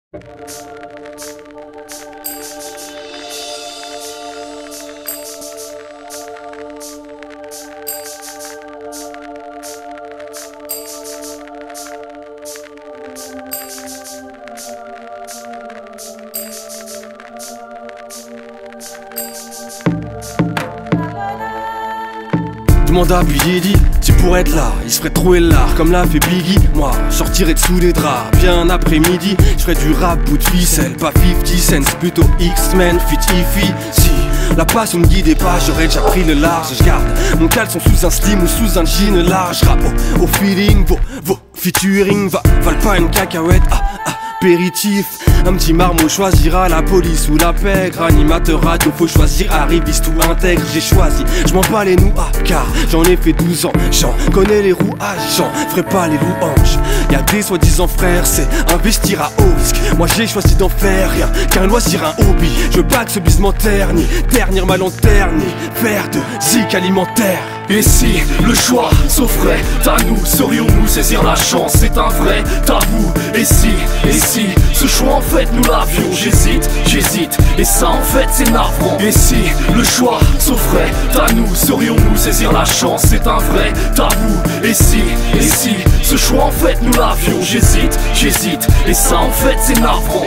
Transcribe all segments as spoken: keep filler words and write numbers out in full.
Demande à Diddy, si pour être là, il se ferait trouer l'art comme l'a fait Biggie. Moi, je sortirais dessous les draps, bien après-midi. Je ferais du rap bout de ficelle, pas cinquante cents, plutôt X-Men, fit Ify. Si la passion me guidait pas, j'aurais déjà pris le large. Je garde mon caleçon sous un slim ou sous un jean large. Rap au, au feeling, vos, vos featuring, va, valent pas une cacahuète, ah, ah. Apéritif, un petit marmot choisira la police ou la pègre. Animateur radio, faut choisir, arriviste ou intègre. J'ai choisi, je m'en bats les nouilles, car j'en ai fait douze ans. J'en connais les rouages, j'en ferai pas les louanges. Y'a des soi-disant frères, c'est investir à haut risque. Moi j'ai choisi d'en faire rien qu'un loisir, un hobby. Je veux pas que ce bise m'enterre, ni ternir ma lanterne, ni faire de zik alimentaire. Et si le choix s'offrait à nous, saurions-nous saisir la chance? C'est un vrai tabou. Et si, et si ce choix en fait nous l'avions? J'hésite, j'hésite, et ça en fait c'est navrant. Et si le choix s'offrait à nous, saurions-nous saisir la chance? C'est un vrai tabou. Et si, et si ce choix en fait nous l'avions? J'hésite, j'hésite, et ça en fait c'est navrant.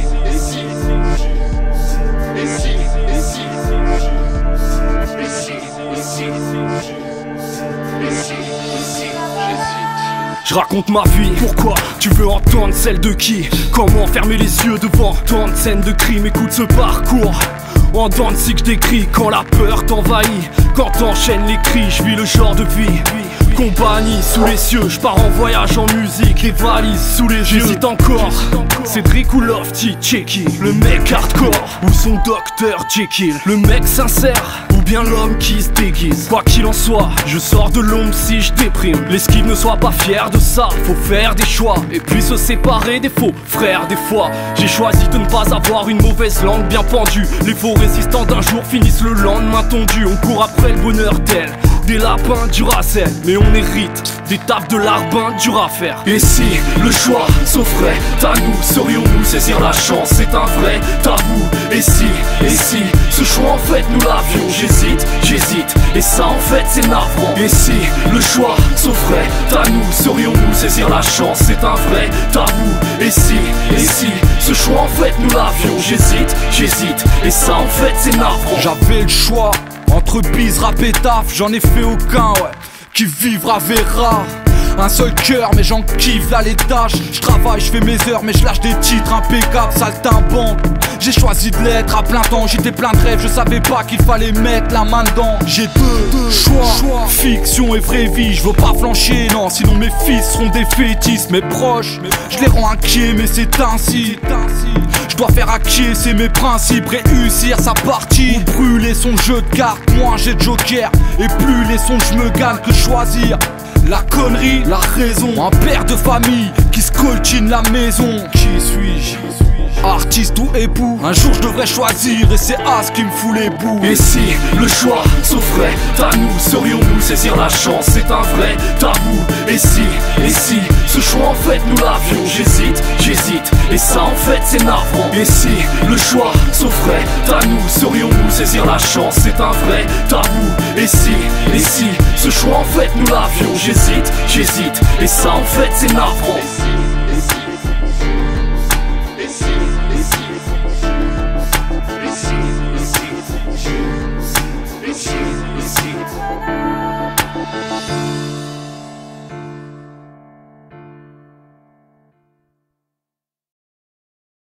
Je raconte ma vie, pourquoi tu veux entendre celle de qui? Comment fermer les yeux devant tant de scènes de crime? Écoute ce parcours en dents de scie que je décris. Quand la peur t'envahit, quand t'enchaînes les cris, je vis le genre de vie compagnie sous les cieux, je pars en voyage en musique, les valises sous les yeux. J'hésite encore, Cédric ou Lofty, Checky, le mec hardcore ou son docteur Jekyll, le mec sincère ou bien l'homme qui se déguise. Quoi qu'il en soit, je sors de l'ombre si je déprime. L'esquive ne soit pas fier de ça, faut faire des choix et puis se séparer des faux frères. Des fois, j'ai choisi de ne pas avoir une mauvaise langue bien pendue. Les faux résistants d'un jour finissent le lendemain tondu. On court après le bonheur tel des lapins du racel, mais on hérite des taffes de larbin dur à faire. Et si le choix s'offrait à nous, saurions-nous saisir la chance? C'est un vrai tabou. Et si, et si ce choix en fait nous l'avions? J'hésite, j'hésite, et ça en fait c'est navrant. Et si le choix s'offrait à nous, saurions-nous saisir la chance? C'est un vrai tabou. Et si, et si ce choix en fait nous l'avions? J'hésite, j'hésite, et ça en fait c'est navrant. J'avais le choix entre bise, rap et taf, j'en ai fait aucun, ouais. Qui vivra verra. Un seul cœur, mais j'en kiffe là les tâches. Je travaille, je fais mes heures, mais je lâche des titres impeccables, saltimbanque. J'ai choisi de l'être à plein temps, j'étais plein de rêves, je savais pas qu'il fallait mettre la main dedans. J'ai deux, deux choix, choix, fiction et vraie vie, je veux pas flancher, non, sinon mes fils seront des fétistes. Mes proches, je les rends inquiets, mais c'est ainsi. Je dois faire acquiescer mes principes, réussir sa partie ou brûler son jeu de cartes. Moi j'ai de joker, et plus les sons je me gagne que choisir la connerie, la raison. Un père de famille qui se coltine la maison. Qui suis-je? Artiste ou époux? Un jour je devrais choisir et c'est As qui me fout les bouts. Et si le choix s'offrait à nous, saurions-nous saisir la chance? C'est un vrai tabou. Et si, et si ce choix en fait nous l'avions? J'hésite, j'hésite, et ça en fait c'est navrant. Et si le choix s'offrait à nous, saurions-nous saisir la chance? C'est un vrai tabou. Et si, et si ce choix en fait nous l'avions? J'hésite, j'hésite, et ça en fait c'est navrant.